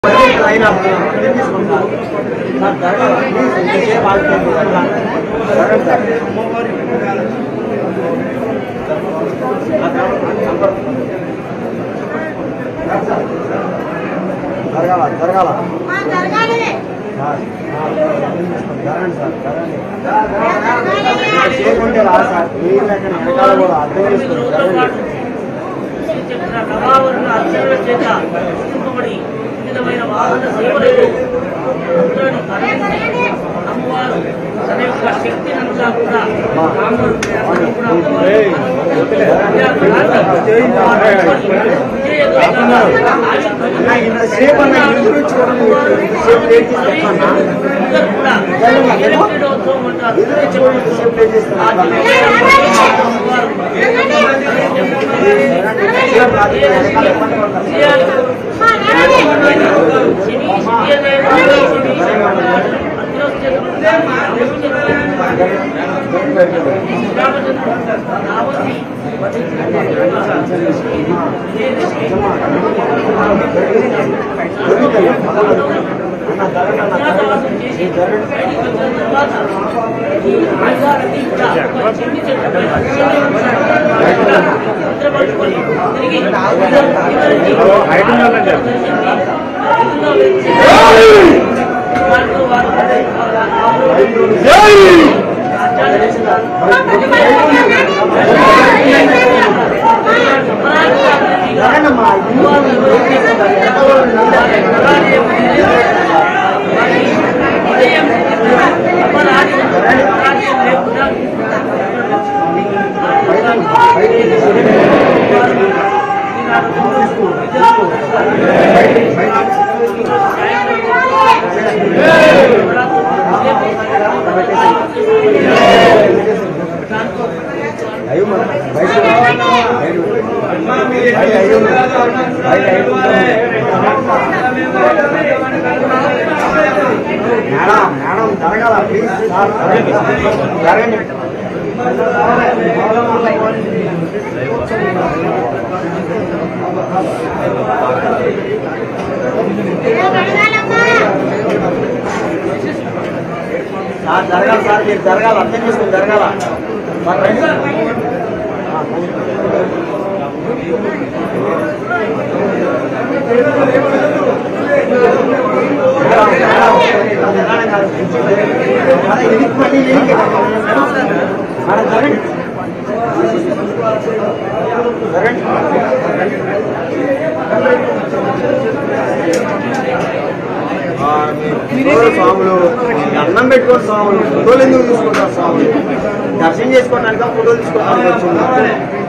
స్వాములు అన్నం పెట్టుకోండి స్వాములు ఫోటోలు ఎందుకు తీసుకుంటారు స్వాములు దర్శనం చేసుకోవడానికి ఫోటోలు తీసుకోవడానికి వచ్చింది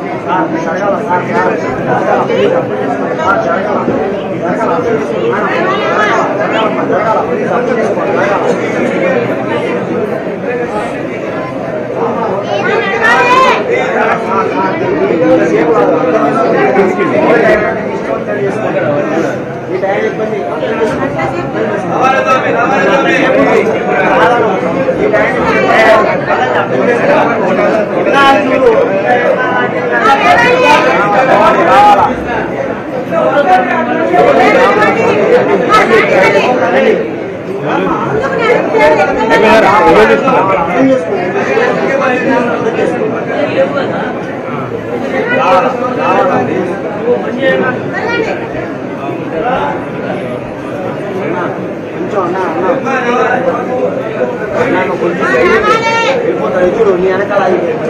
చూడు నీ వెనకాల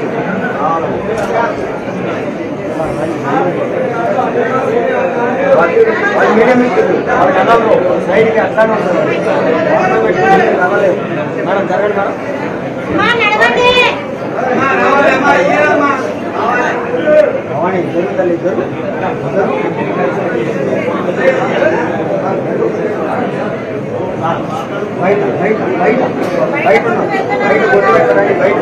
మీడియం ఇస్తుంది సైడ్కి అట్లానే ఉంటుంది మేడం జరగండి భవానీ జరుగుతుంది ఇద్దరు బయట బయట బయట బయట బయట కొట్టు పెట్టండి బయట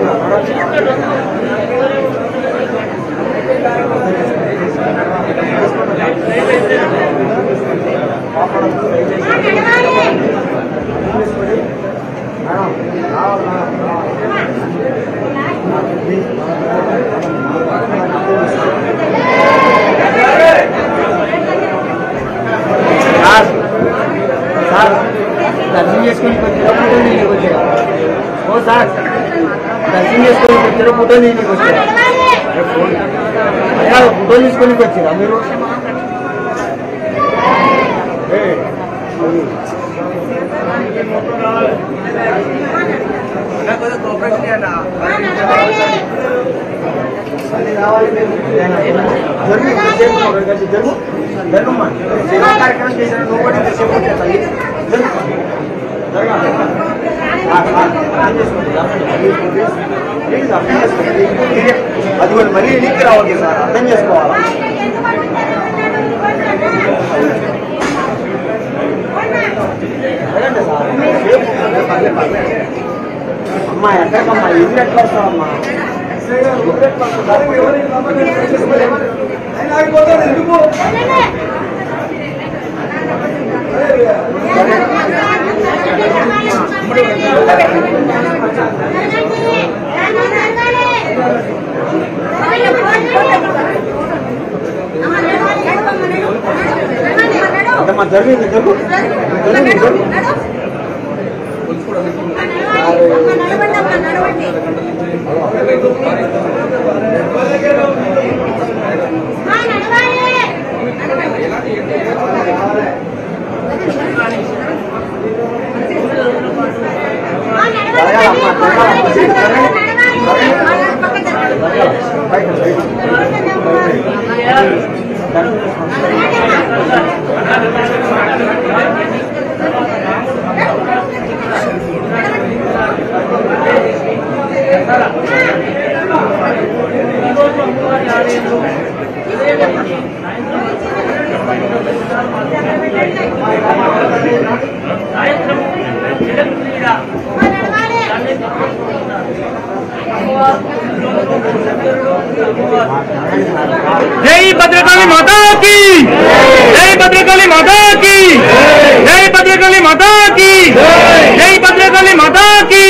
ఇద్దరు ఫోటోలు తీసుకొని వచ్చారా? ఫోటోలు తీసుకొని వచ్చారా మీరు? జరుగుమా సేవా కార్యక్రమం చేశారు. నువ్వు కూడా ఇంతసేపు ప్లీజ్ అర్థం చేసుకోండి. అది కూడా మరీ ఎన్నిక రావాలి సార్, అర్థం చేసుకోవాలా? అడగండి సార్. అమ్మా ఎక్కడికమ్మా ఇల్లు ఎట్లా వస్తావమ్మా? అమ్మా జరిగింది జరుగు जय भद्रकाली माता की, जय भद्रकाली माता की, जय भद्रकाली माता की, जय भद्रकाली माता की।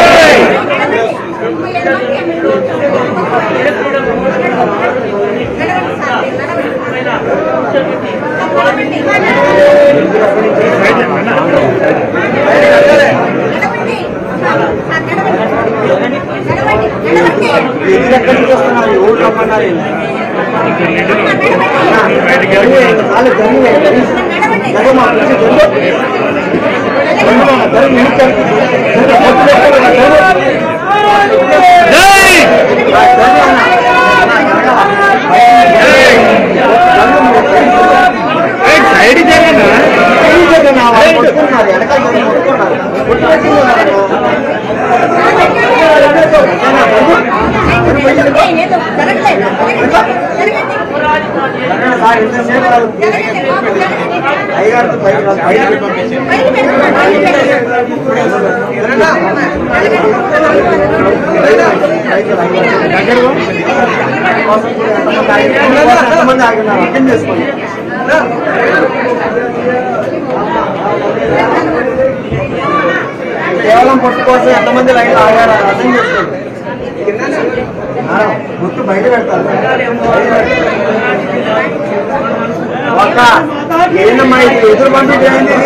కేవలం పొట్టు కోసం ఎంతమంది లైన్ ఆగారు అర్థం చేసుకోండి. గుర్తు బయట పెడతారు. ఒక ఏంటమ్మా ఇది ఎదురు పంపిణీ అయింది.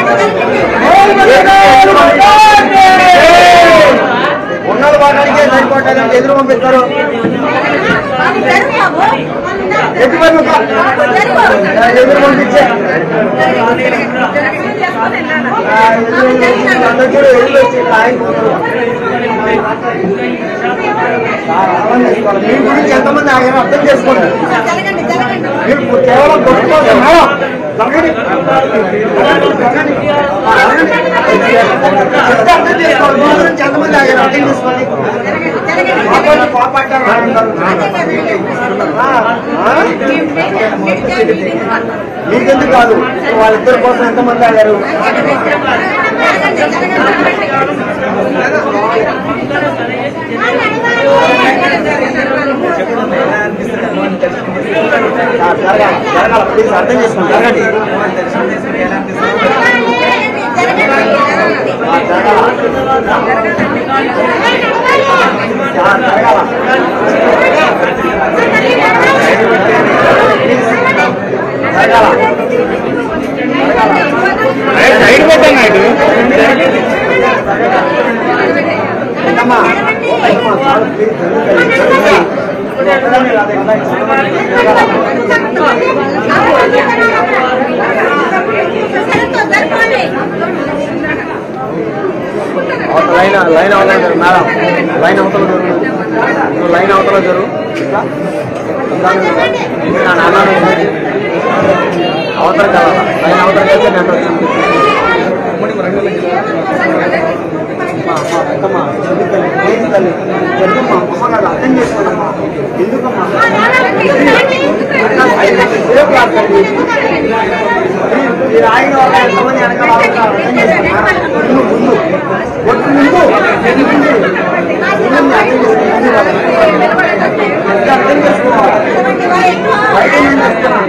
ఉన్నది వాటానికే సరిపోతారంటే ఎదురు పంపిస్తారు. ఎదురు పంపించే మీ గురించి ఎంతమంది ఆగారో అర్థం చేసుకోండి. మీరు కేవలం కొట్టుకోవాలి. అర్థం చేసుకోవాలి. మీ గురించి ఎంతమంది ఆగారో అర్థం చేసుకోండి. మీకెందుకు కాదు, వాళ్ళిద్దరి కోసం ఎంతమంది ఆగారు? జరగాల ప్లీజ్ అర్థం చేసుకోండి. జరగండి. సైడ్ పెట్టండి. ప్లీజ్ లైన్ అవతల మేడం, లైన్ అవతల జరుగు, లైన్ అవతల జరుగు. అవతల కదా లైన్ అవతల అయితే నేను వచ్చింది. పెద్దమ్మా తల్లి ఎందుకమ్మా అమ్మ కాదు అర్థం చేసుకోనమ్మా. ఎందుకమ్మా మీరు ఆయన ఎంతమంది వెనక అర్థం చేసుకో. ముందు ఒట్టు ముందు అర్థం చేసుకోవాలి. బయట ఏం చేస్తున్నాను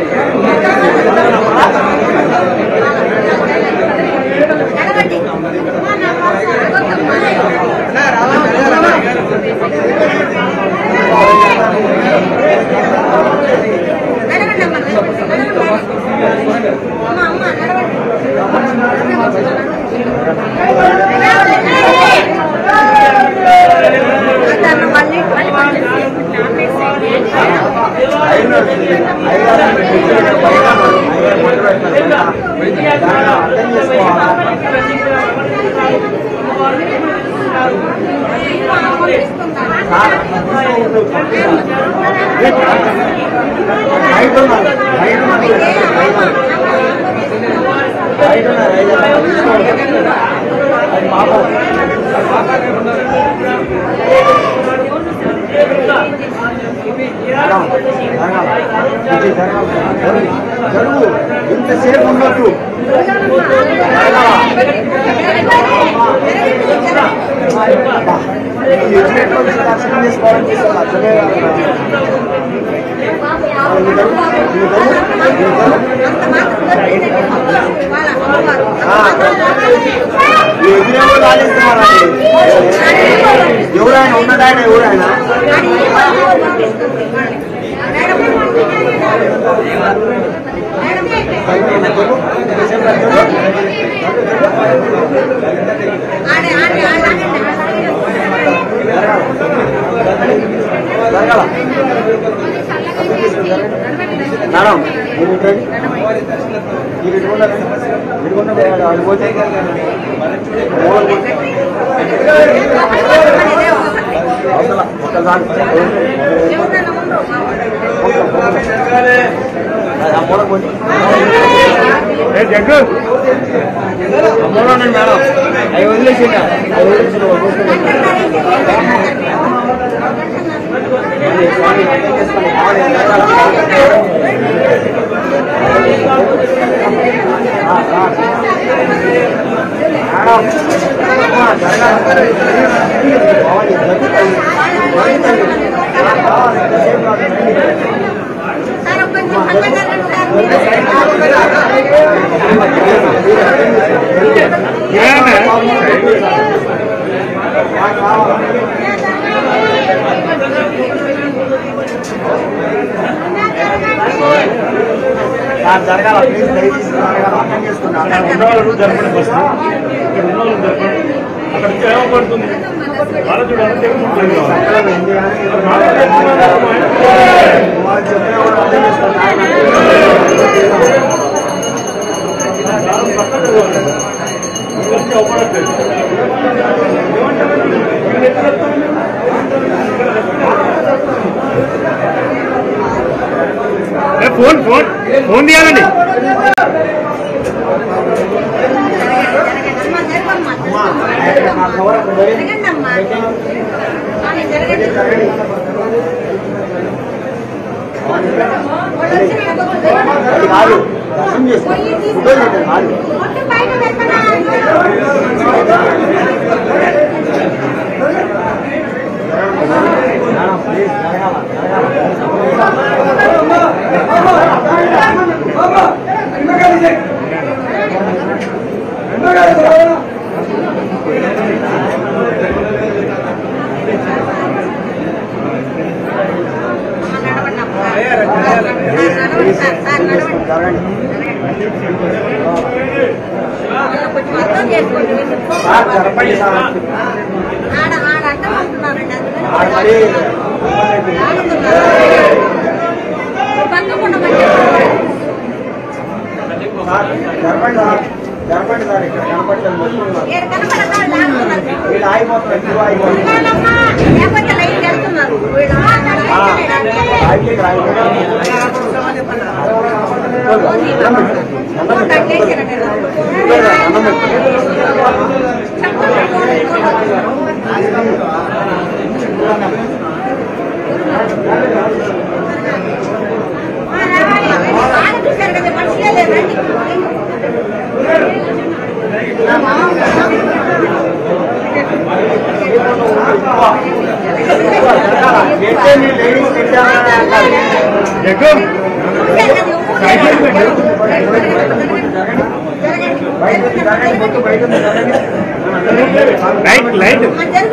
జరుగు. ఇంతసేపు ఉండొద్దు. దర్శనం చేసుకోవాలని చూసుకోవాలి. అర్థమే ఎదురేమో లాగేస్తున్నారండి. ఎవరైనా ఉన్నదాయన ఎవరైనా మేడం మీరు ఇటుకుంటే అడిపోతే అవసరం ఒక్కసారి జగ్గు అమ్మలోనండి మేడం. అవి వదిలేసిండ అవి వదిలేసిన స్వామి జరగాల ప్లీజ్ దయచేసి జరగాల అర్థం చేసుకున్నాను. ఉన్నవాళ్ళు జరపండి ఫస్ట్. ఇక్కడ ఉన్నవాళ్ళు జరపండి. అక్కడ చేయబడుతుంది వాళ్ళ చూడాలి. ఫోన్ ఫోన్ ఫోన్ తీయాలండి. కాదు దర్శనం చేసుకోండి. ప్లీజ్ జరగాల జరపండి సార్. మరి జరపండి సార్, ఇక్కడ కనపడలేదు వీళ్ళు ఆగిపోతున్నారు, ఎక్కువ ఆగిపోతున్నారు. లైట్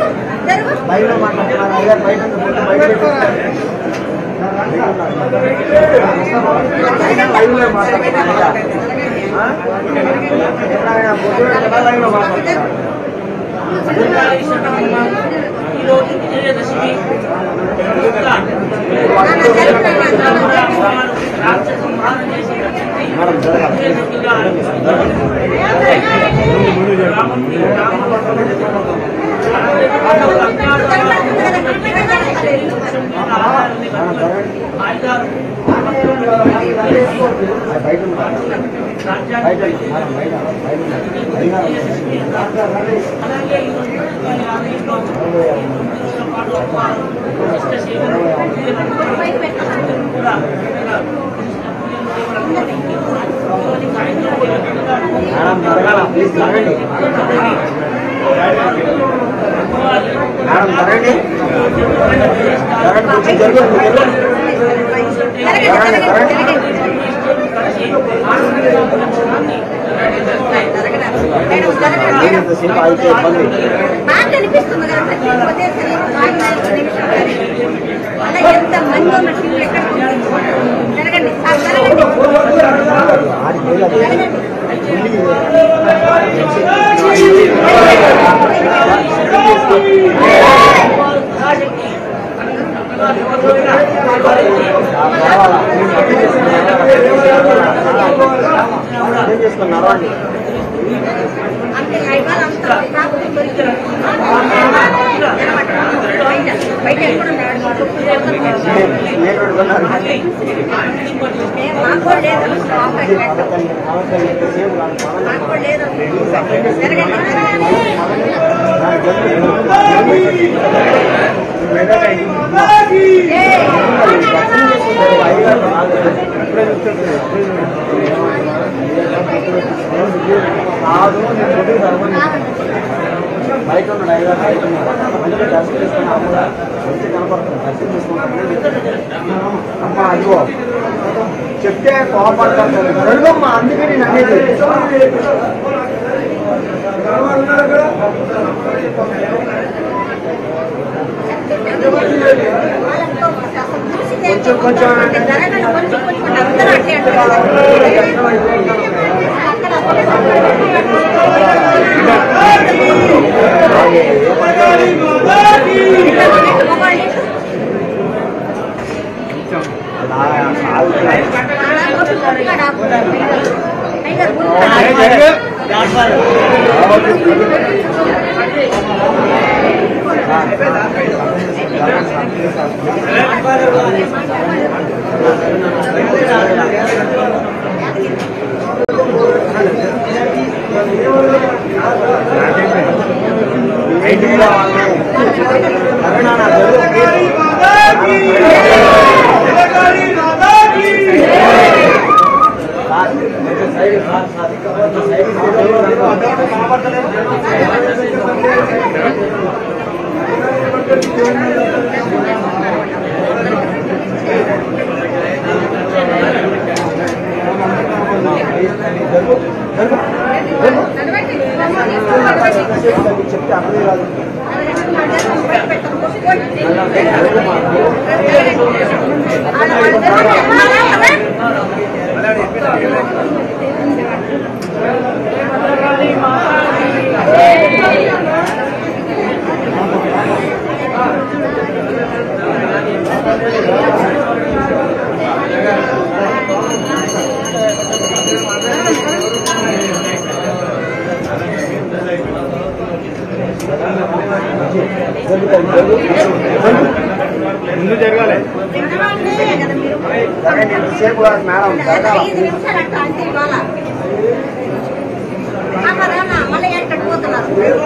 బయట ఉన్న డ్రైవర్ బయట మంచిగా దర్శనం తీసుకున్నాము, మంచిగా కనపడుతుంది. దర్శనం తీసుకుంటాము. అమ్మా అదిగో చెప్తే కోపడతాను అడుగమ్మా, అందుకే నేను అనేది కొంచెం కొంచెం చెప్తే అర్థం కాదు. ముందు జరగాలి. సేపు మేడం మళ్ళీ ఎక్కడ పోతున్నారు.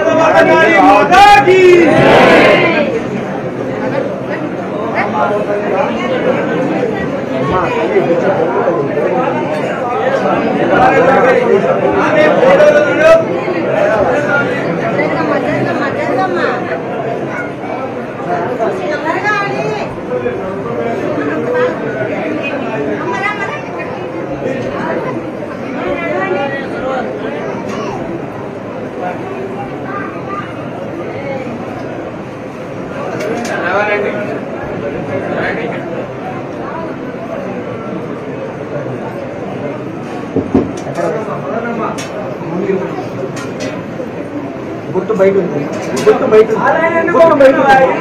గుట్టు బయట ఉంది. గుట్టు బయట గుట్టు బయట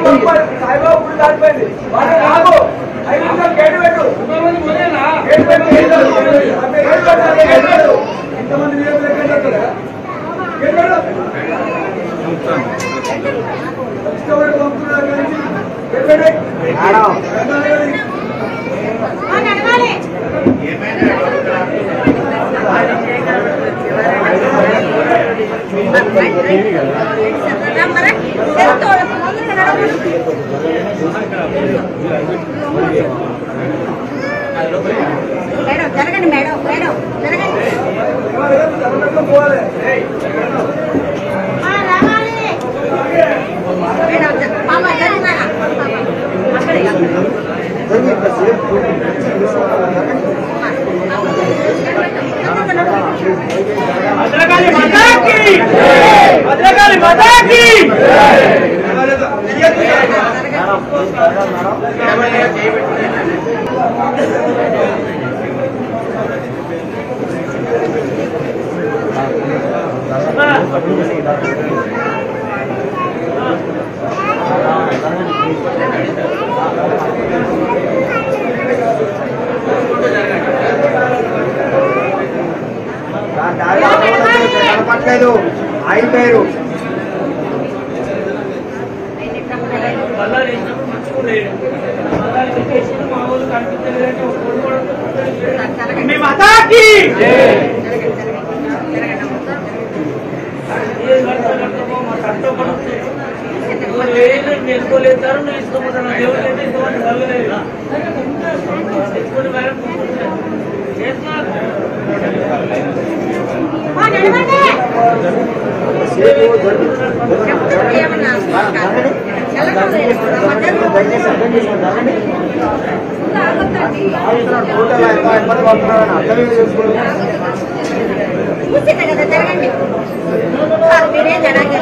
మేడం జరగండి. మేడం మేడం జరగండి. భద్రకాళి మాతాకి భద్రకాళి మాతాకి కనపట్లేదు. అయిపోయారు. మాతాకి నేర్చుకోలేదు ఇష్టపోతాను దేవుడు అయితే ఇంతమంది కలగలేదు తెచ్చుకొని మేడం కూర్చుంటే కదా జరగండి. మీరే జరగండి.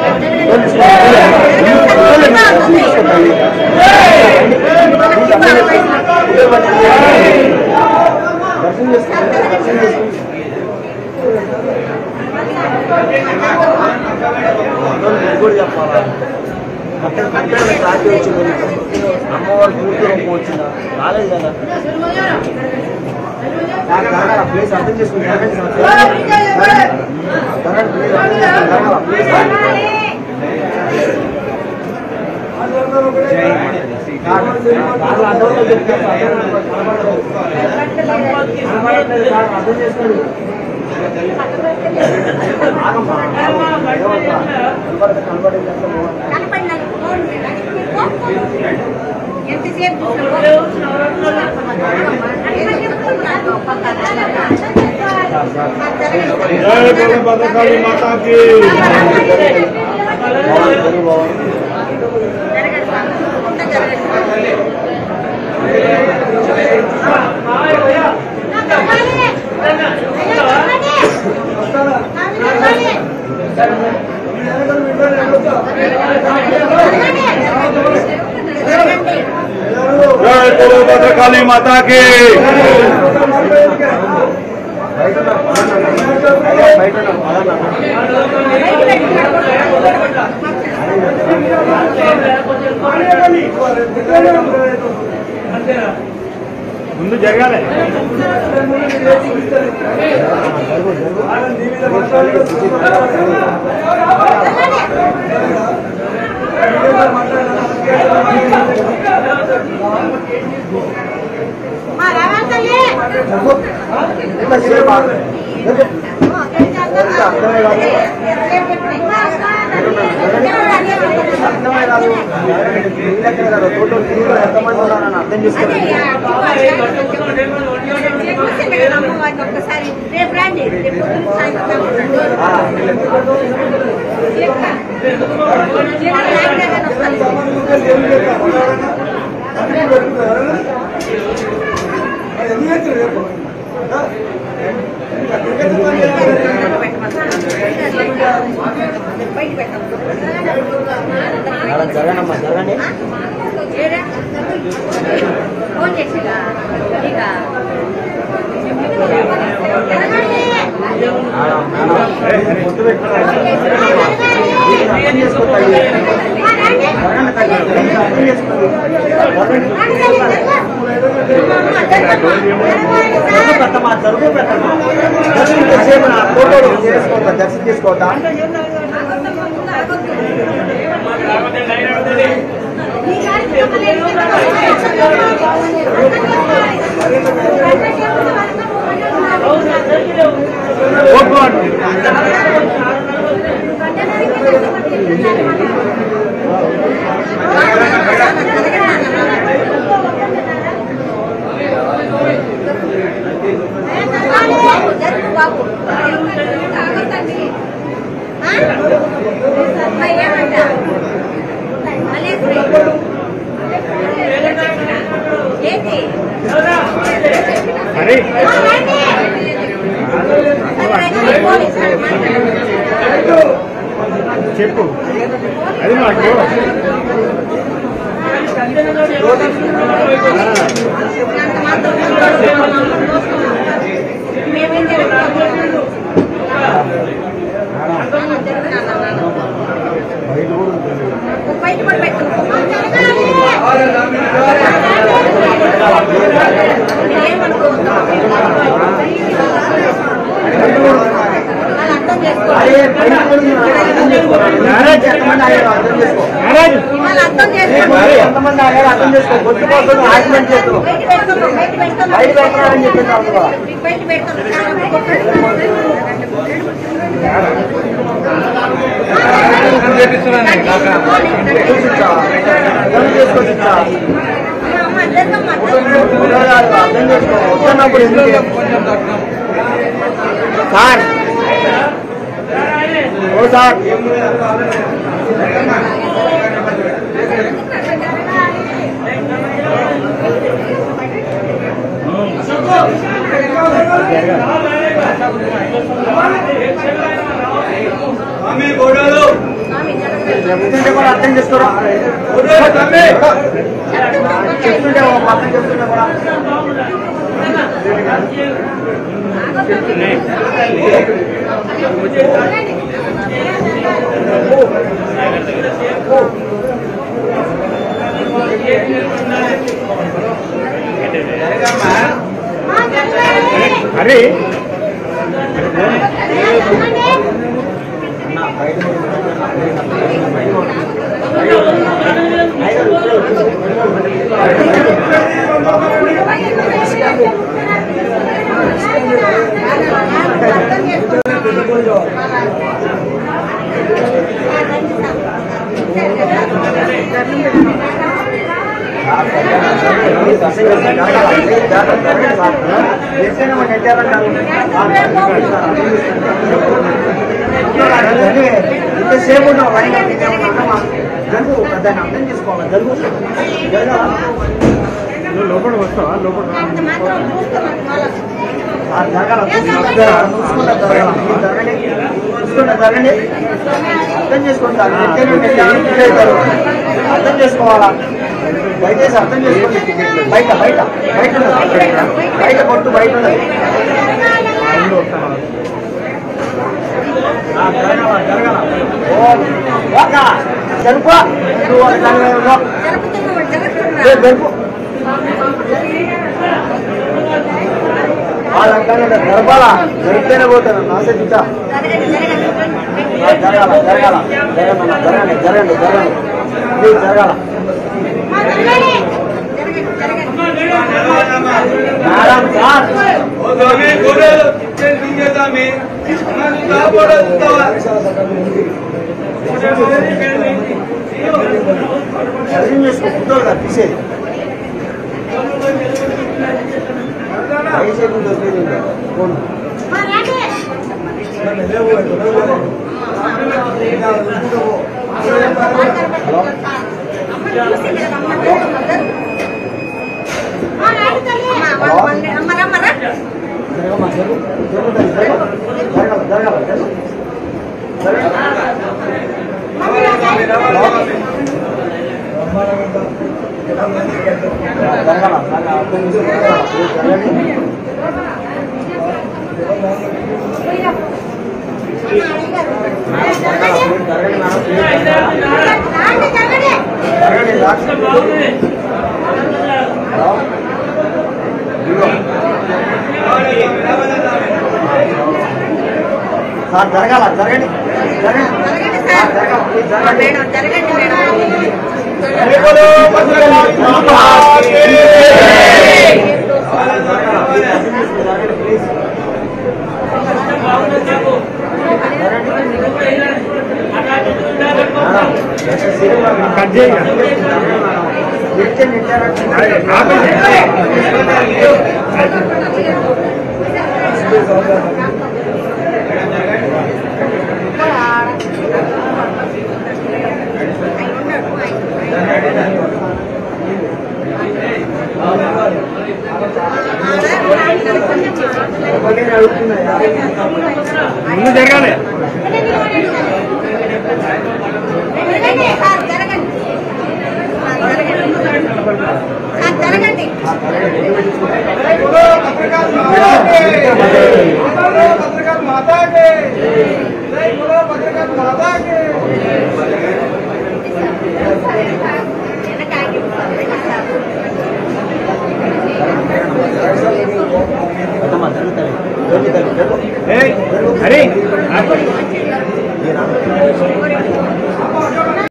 కూడా చెప్పాలా అక్కడ క్లాస్ వచ్చింది. అమ్మవారు కూతురు వచ్చిందా రాలేదు కదా. ప్లేస్ అర్థం చేసుకుంటాను. అర్థం చేసుకోండి. ఎంతసేపు భద్రకాళి మాతాకి जय बोलो भद्रकाली माता की ముందు జరగాలి మా రావాలి తల్లి. ఇట్లా సేపు అర్థమే కాదు. తోట తిరుగులో ఎంతమంది ఉన్నారని అర్థం చేసుకోండి. ఒక్కసారి రేపు రండి, రేపు సాయంత్రం జరగనమ్మా జరగండి. ఫోన్ చేసిగా ఇక పొద్దు పెట్టుకోవాలి. అర్థం చేసుకోవాలి. అర్థం చేసుకోండి. పెట్టమా జరుగు పెట్టమా దర్శనం చేసేమన్నా ఫోటో చేసుకోవద్దా దర్శనం చేసుకోవద్దా బాబు ఏమంటా ఏంటి చెప్పు అది మాకు బయట కూడా పెట్టు అర్థం చేసుకో ఎంతమంది ఆగారు అర్థం చేసుకో గొంతు కోసం ఆర్గ్యుమెంట్ చేస్తున్నాం బయట పెడతారని చెప్పేసి బయట పెడతాను అర్థం చేసుకో వస్తున్నప్పుడు ఎందుకు సార్ ఓ సార్ చెప్తుంటే కూడా అర్థం చేసుకోరా చెప్తుంటే పక్కన చెప్తుంటే కూడా అరే సేపు ఉన్నావు దాన్ని అర్థం చేసుకోవాలి జరుగు లోపల వస్తావా లోపల జరగండి అర్థం చేసుకుంటారు అర్థం చేసుకోవాలా దయచేసి అర్థం చేసుకోండి బయట బయట బయట బయట కొట్టు బయట జరగాల జరుపు జరుపు వాళ్ళంటే జరపాలా జరిగితేనే పోతాను ఆశించా జరగాల జరగాల జరగండి జరగండి జరగండి జరగాల మేడం సార్ చేసుకో ఫోటోలు కదా తీసేది ఫోన్ సార్ జరగాల జరగండి కట్ చేయ ముందు జరగాలి జరగండి